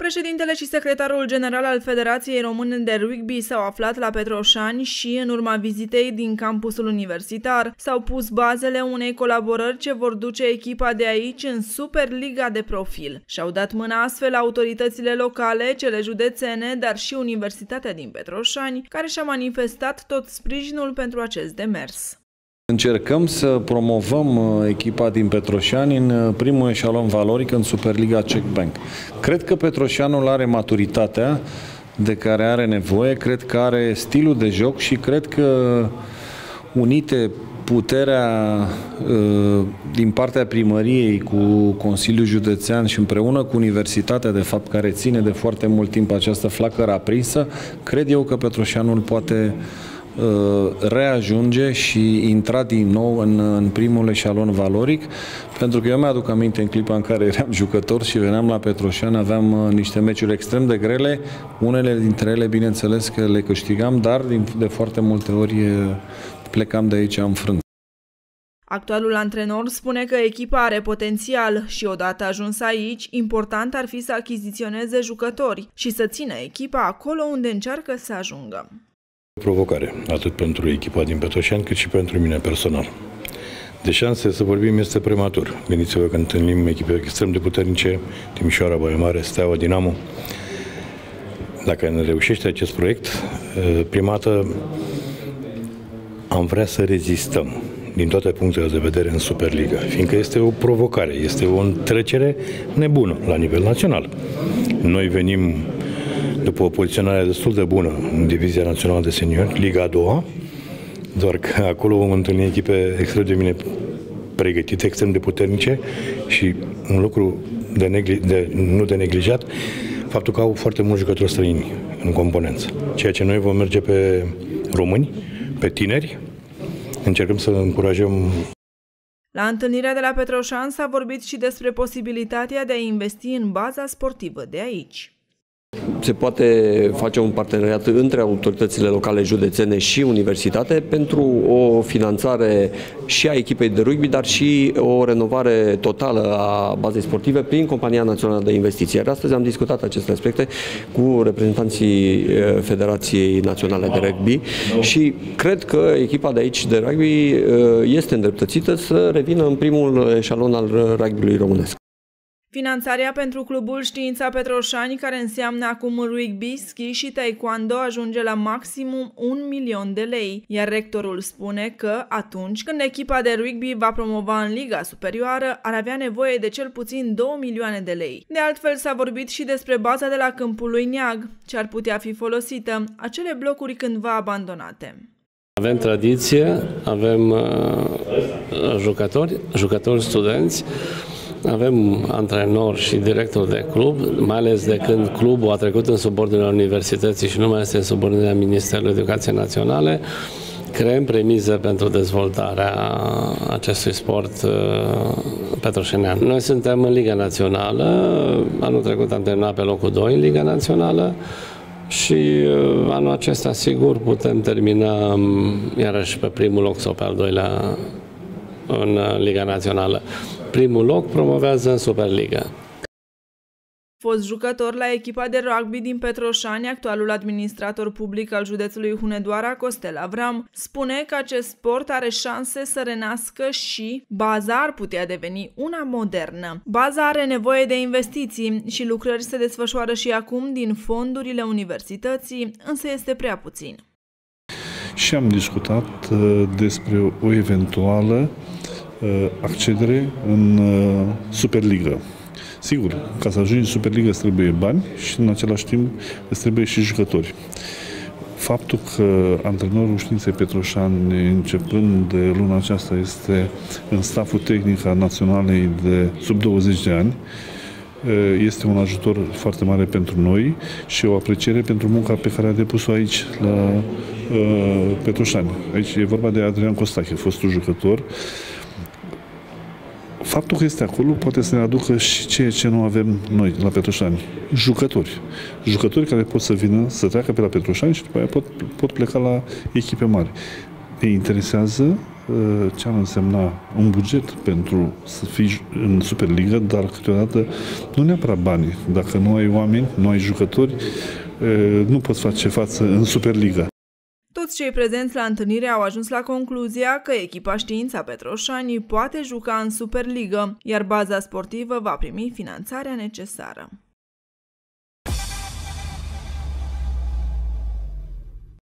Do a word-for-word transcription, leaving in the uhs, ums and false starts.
Președintele și secretarul general al Federației Române de Rugby s-au aflat la Petroșani și, în urma vizitei din campusul universitar, s-au pus bazele unei colaborări ce vor duce echipa de aici în Superliga de profil. Și-au dat mâna astfel autoritățile locale, cele județene, dar și Universitatea din Petroșani, care și-a manifestat tot sprijinul pentru acest demers. Încercăm să promovăm echipa din Petroșani în primul eșalon valoric în Superliga Czech Bank. Cred că Petroșanul are maturitatea de care are nevoie, cred că are stilul de joc și cred că unite puterea din partea primăriei cu Consiliul Județean și împreună cu Universitatea, de fapt, care ține de foarte mult timp această flacără aprinsă, cred eu că Petroșanul poate reajunge și intra din nou în, în primul eșalon valoric, pentru că eu mi-aduc aminte în clipa în care eram jucător și veneam la Petroșani, aveam niște meciuri extrem de grele, unele dintre ele, bineînțeles că le câștigam, dar de foarte multe ori plecam de aici înfrânt. Actualul antrenor spune că echipa are potențial și, odată ajuns aici, important ar fi să achiziționeze jucători și să țină echipa acolo unde încearcă să ajungă. Provocare, atât pentru echipa din Petroșani, cât și pentru mine personal. De șanse să vorbim este prematur. Gândiți-vă că întâlnim echipe extrem de puternice, Timișoara, Baia Mare, Steaua, Dinamo. Dacă ne reușește acest proiect, prima dată am vrea să rezistăm din toate punctele de vedere în Superliga, fiindcă este o provocare, este o întrecere nebună la nivel național. Noi venim după o poziționare destul de bună în Divizia Națională de Seniori, Liga a doua, doar că acolo vom întâlni echipe extrem de bine pregătite, extrem de puternice și un lucru de negli- de, nu de neglijat, faptul că au foarte mulți jucători străini în componență. Ceea ce noi vom merge pe români, pe tineri, încercăm să încurajăm. La întâlnirea de la Petroșani s-a vorbit și despre posibilitatea de a investi în baza sportivă de aici. Se poate face un parteneriat între autoritățile locale județene și universitate pentru o finanțare și a echipei de rugby, dar și o renovare totală a bazei sportive prin Compania Națională de Investiții. Iar astăzi am discutat aceste aspecte cu reprezentanții Federației Naționale de Rugby și cred că echipa de aici de rugby este îndreptățită să revină în primul eșalon al rugby-ului românesc. Finanțarea pentru clubul Știința Petroșani, care înseamnă acum rugby, schi și taekwondo, ajunge la maximum un milion de lei, iar rectorul spune că atunci când echipa de rugby va promova în Liga Superioară, ar avea nevoie de cel puțin două milioane de lei. De altfel, s-a vorbit și despre baza de la Câmpul lui Neag, ce ar putea fi folosită, acele blocuri cândva abandonate. Avem tradiție, avem uh, jucători, jucători studenți, avem antrenori și director de club, mai ales de când clubul a trecut în subordinea universității și nu mai este în subordinea Ministerului Educației Naționale. Creăm premize pentru dezvoltarea acestui sport uh, petroșenean. Noi suntem în Liga Națională, anul trecut am terminat pe locul doi în Liga Națională și uh, anul acesta sigur putem termina um, iarăși pe primul loc sau pe al doilea în uh, Liga Națională. Primul loc promovează în Superliga. Fost jucător la echipa de rugby din Petroșani, actualul administrator public al județului Hunedoara, Costel Avram, spune că acest sport are șanse să renască și baza ar putea deveni una modernă. Baza are nevoie de investiții și lucrări se desfășoară și acum din fondurile universității, însă este prea puțin. Și am discutat despre o eventuală accedere în Superliga. Sigur, ca să ajungi în Superliga îți trebuie bani și în același timp îți trebuie și jucători. Faptul că antrenorul Științei Petroșani, începând de luna aceasta, este în staful tehnic al Naționalei de sub douăzeci de ani, este un ajutor foarte mare pentru noi și o apreciere pentru munca pe care a depus-o aici, la uh, Petroșani. Aici e vorba de Adrian Costache, fostul jucător. Faptul că este acolo poate să ne aducă și ceea ce nu avem noi la Petroșani. Jucători. Jucători care pot să vină, să treacă pe la Petroșani și după aia pot, pot pleca la echipe mari. Îi interesează ce ar însemna un buget pentru să fii în Superliga, dar câteodată nu neapărat banii. Dacă nu ai oameni, nu ai jucători, nu poți face față în Superliga. Toți cei prezenți la întâlnire au ajuns la concluzia că echipa Știința Petroșani poate juca în Superligă, iar baza sportivă va primi finanțarea necesară.